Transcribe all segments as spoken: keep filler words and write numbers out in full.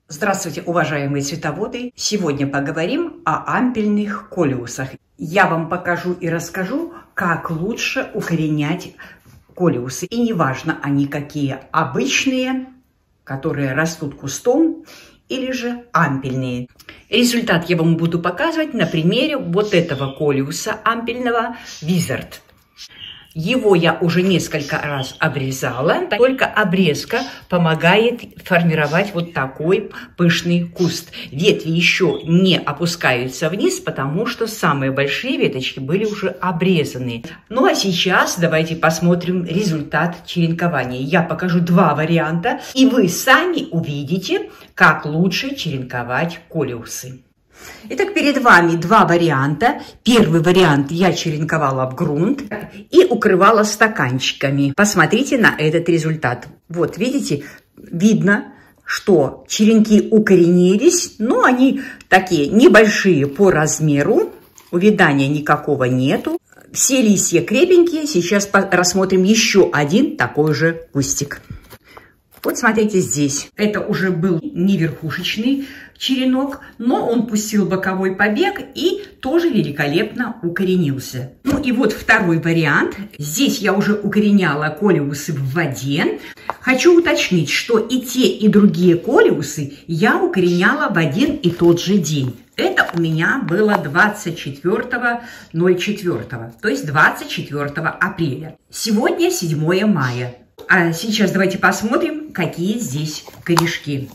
Здравствуйте, уважаемые цветоводы! Сегодня поговорим о ампельных колиусах. Я вам покажу и расскажу, как лучше укоренять колиусы. И неважно, они какие, обычные, которые растут кустом, или же ампельные. Результат я вам буду показывать на примере вот этого колиуса ампельного Wizard. Его я уже несколько раз обрезала, только обрезка помогает формировать вот такой пышный куст. Ветви еще не опускаются вниз, потому что самые большие веточки были уже обрезаны. Ну а сейчас давайте посмотрим результат черенкования. Я покажу два варианта, и вы сами увидите, как лучше черенковать колиусы. Итак, перед вами два варианта. Первый вариант я черенковала в грунт и укрывала стаканчиками. Посмотрите на этот результат. Вот, видите, видно, что черенки укоренились, но они такие небольшие по размеру. Увядания никакого нету. Все листья крепенькие. Сейчас рассмотрим еще один такой же кустик. Вот смотрите здесь. Это уже был не верхушечный черенок, но он пустил боковой побег и тоже великолепно укоренился. Ну и вот второй вариант. Здесь я уже укореняла колиусы в воде. Хочу уточнить, что и те, и другие колиусы я укореняла в один и тот же день. Это у меня было двадцать четвёртого ноль четвёртого, то есть двадцать четвёртого апреля. Сегодня седьмое мая. А сейчас давайте посмотрим, какие здесь корешки.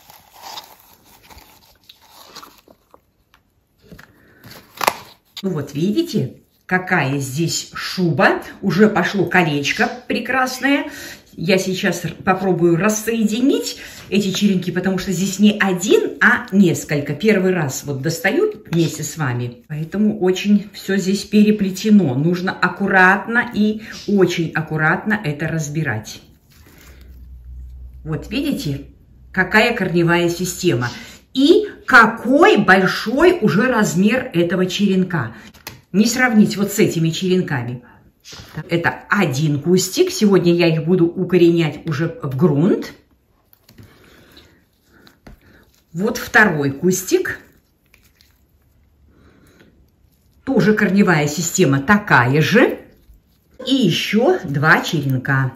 Ну вот видите, какая здесь шуба. Уже пошло колечко прекрасное. Я сейчас попробую рассоединить эти черенки, потому что здесь не один, а несколько. Первый раз вот достаю вместе с вами. Поэтому очень все здесь переплетено. Нужно аккуратно и очень аккуратно это разбирать. Вот видите, какая корневая система. И какой большой уже размер этого черенка. Не сравнить вот с этими черенками. Это один кустик. Сегодня я их буду укоренять уже в грунт. Вот второй кустик. Тоже корневая система такая же. И еще два черенка.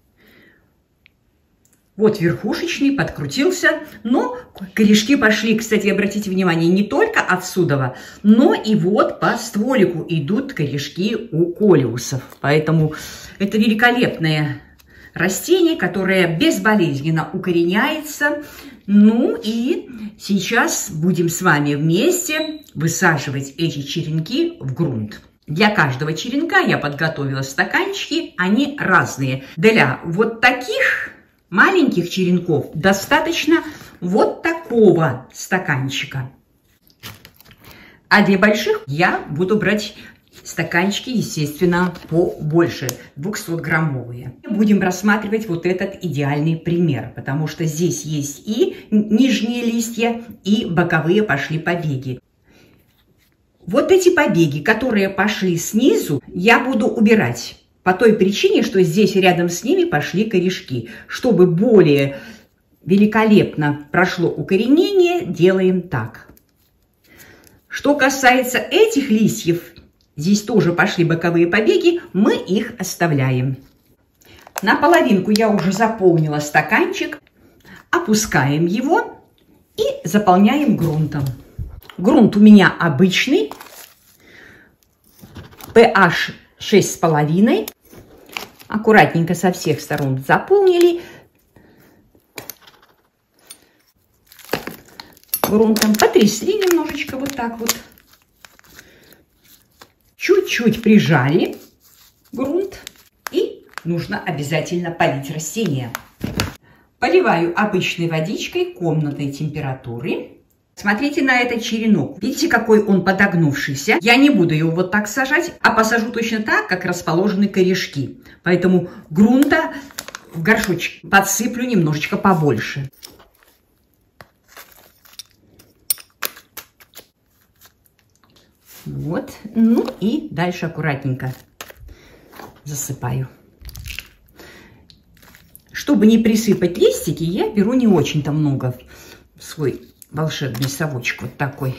Вот верхушечный подкрутился, но корешки пошли, кстати, обратите внимание, не только отсюда, но и вот по стволику идут корешки у колиусов. Поэтому это великолепное растение, которое безболезненно укореняется. Ну и сейчас будем с вами вместе высаживать эти черенки в грунт. Для каждого черенка я подготовила стаканчики, они разные. Для вот таких маленьких черенков достаточно вот такого стаканчика. А для больших я буду брать стаканчики, естественно, побольше, двухсотграммовые. Будем рассматривать вот этот идеальный пример, потому что здесь есть и нижние листья, и боковые пошли побеги. Вот эти побеги, которые пошли снизу, я буду убирать. По той причине, что здесь рядом с ними пошли корешки. Чтобы более великолепно прошло укоренение, делаем так. Что касается этих листьев, здесь тоже пошли боковые побеги, мы их оставляем. На половинку я уже заполнила стаканчик. Опускаем его и заполняем грунтом. Грунт у меня обычный, pH шесть с половиной. Аккуратненько со всех сторон заполнили грунтом, потрясли немножечко вот так вот, чуть-чуть прижали грунт, и нужно обязательно полить растения. Поливаю обычной водичкой комнатной температуры. Смотрите на этот черенок. Видите, какой он подогнувшийся? Я не буду его вот так сажать, а посажу точно так, как расположены корешки. Поэтому грунта в горшочек подсыплю немножечко побольше. Вот. Ну и дальше аккуратненько засыпаю. Чтобы не присыпать листики, я беру не очень-то много. свой волшебный совочек вот такой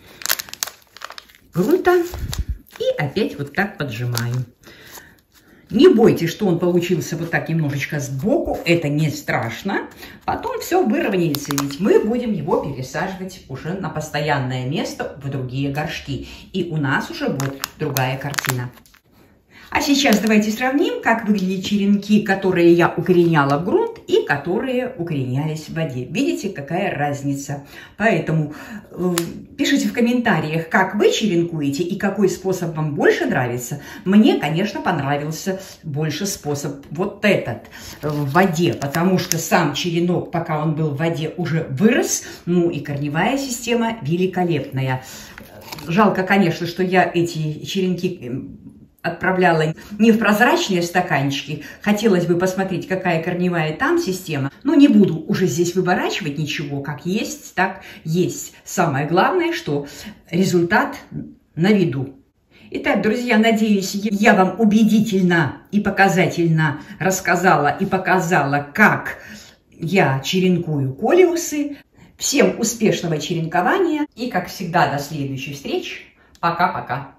грунта и опять вот так поджимаю. Не бойтесь, что он получился вот так немножечко сбоку, это не страшно. Потом все выровняется, ведь мы будем его пересаживать уже на постоянное место в другие горшки. И у нас уже будет другая картина. А сейчас давайте сравним, как выглядят черенки, которые я укореняла в грунт и которые укоренялись в воде. Видите, какая разница? Поэтому э, пишите в комментариях, как вы черенкуете и какой способ вам больше нравится. Мне, конечно, понравился больше способ вот этот э, в воде, потому что сам черенок, пока он был в воде, уже вырос. Ну и корневая система великолепная. Жалко, конечно, что я эти черенки отправляла не в прозрачные стаканчики. Хотелось бы посмотреть, какая корневая там система. Но не буду уже здесь выворачивать ничего. Как есть, так есть. Самое главное, что результат на виду. Итак, друзья, надеюсь, я вам убедительно и показательно рассказала и показала, как я черенкую колиусы. Всем успешного черенкования. И, как всегда, до следующих встреч. Пока-пока.